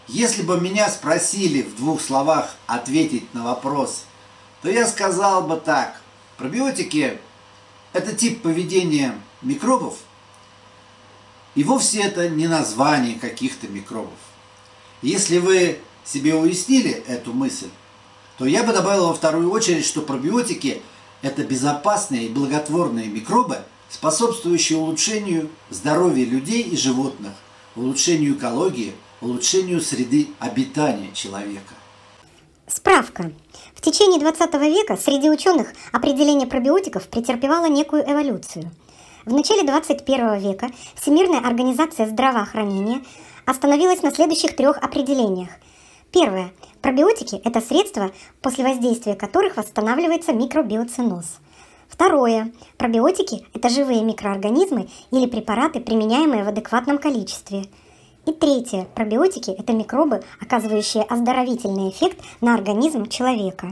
Если бы меня спросили в двух словах ответить на вопрос, то я сказал бы так. Пробиотики – это тип поведения микробов, и вовсе это не название каких-то микробов. Если вы себе уяснили эту мысль, то я бы добавил во вторую очередь, что пробиотики – это безопасные и благотворные микробы, способствующие улучшению здоровья людей и животных, улучшению экологии, улучшению среды обитания человека. Справка. В течение 20 века среди ученых определение пробиотиков претерпевало некую эволюцию. В начале 21 века Всемирная организация здравоохранения остановилась на следующих трех определениях. Первое. Пробиотики – это средства, после воздействия которых восстанавливается микробиоценоз. Второе. Пробиотики – это живые микроорганизмы или препараты, применяемые в адекватном количестве. И третье. Пробиотики – это микробы, оказывающие оздоровительный эффект на организм человека.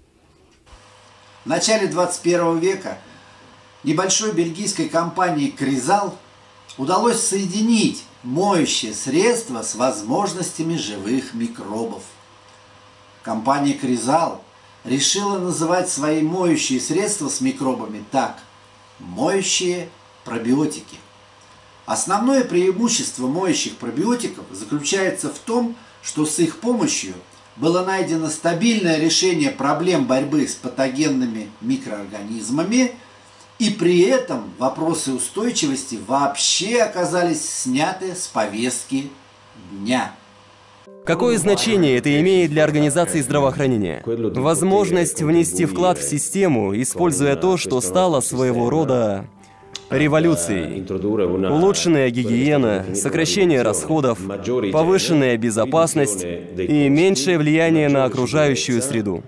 В начале 21 века небольшой бельгийской компании Кризал удалось соединить моющее средство с возможностями живых микробов. Компания Кризал решила называть свои моющие средства с микробами так – моющие пробиотики. Основное преимущество моющих пробиотиков заключается в том, что с их помощью было найдено стабильное решение проблем борьбы с патогенными микроорганизмами, и при этом вопросы устойчивости вообще оказались сняты с повестки дня. Какое значение это имеет для организации здравоохранения? Возможность внести вклад в систему, используя то, что стало своего рода революцией. Улучшенная гигиена, сокращение расходов, повышенная безопасность и меньшее влияние на окружающую среду.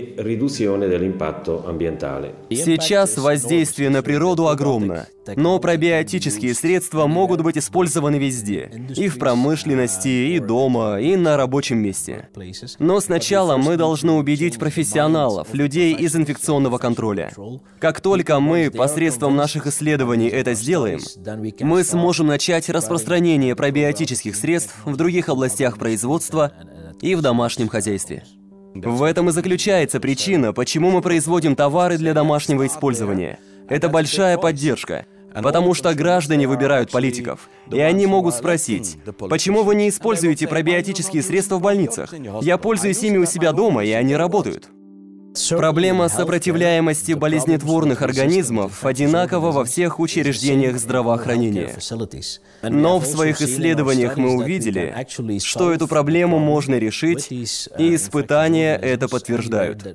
Сейчас воздействие на природу огромно, но пробиотические средства могут быть использованы везде. И в промышленности, и дома, и на рабочем месте. Но сначала мы должны убедить профессионалов, людей из инфекционного контроля. Как только мы посредством наших исследований это сделаем, мы сможем начать распространение пробиотических средств в других областях производства и в домашнем хозяйстве. В этом и заключается причина, почему мы производим товары для домашнего использования. Это большая поддержка, потому что граждане выбирают политиков. И они могут спросить, почему вы не используете пробиотические средства в больницах? Я пользуюсь ими у себя дома, и они работают. Проблема сопротивляемости болезнетворных организмов одинакова во всех учреждениях здравоохранения. Но в своих исследованиях мы увидели, что эту проблему можно решить, и испытания это подтверждают.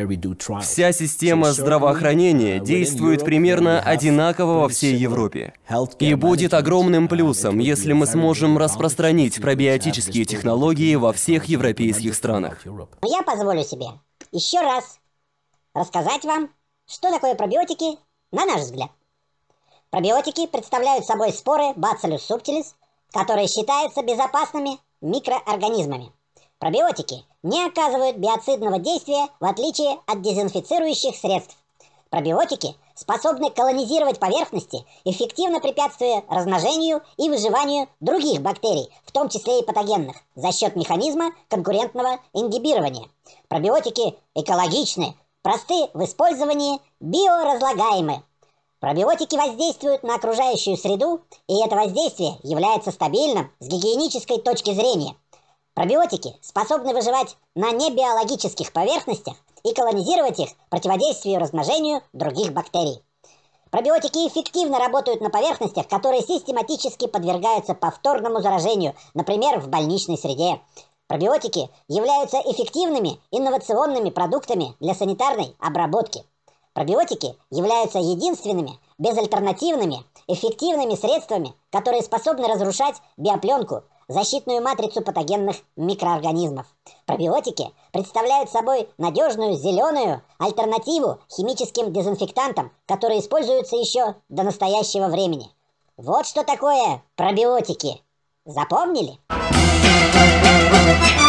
Вся система здравоохранения действует примерно одинаково во всей Европе. И будет огромным плюсом, если мы сможем распространить пробиотические технологии во всех европейских странах. Я позволю себе еще раз рассказать вам, что такое пробиотики на наш взгляд. Пробиотики представляют собой споры Bacillus subtilis, которые считаются безопасными микроорганизмами. Пробиотики не оказывают биоцидного действия, в отличие от дезинфицирующих средств. Пробиотики способны колонизировать поверхности, эффективно препятствуя размножению и выживанию других бактерий, в том числе и патогенных, за счет механизма конкурентного ингибирования. Пробиотики экологичны, просты в использовании, биоразлагаемы. Пробиотики воздействуют на окружающую среду, и это воздействие является стабильным с гигиенической точки зрения. Пробиотики способны выживать на небиологических поверхностях и колонизировать их противодействию размножению других бактерий. Пробиотики эффективно работают на поверхностях, которые систематически подвергаются повторному заражению, например, в больничной среде. Пробиотики являются эффективными инновационными продуктами для санитарной обработки. Пробиотики являются единственными, безальтернативными, эффективными средствами, которые способны разрушать биопленку, защитную матрицу патогенных микроорганизмов. Пробиотики представляют собой надежную зеленую альтернативу химическим дезинфектантам, которые используются еще до настоящего времени. Вот что такое пробиотики. Запомнили?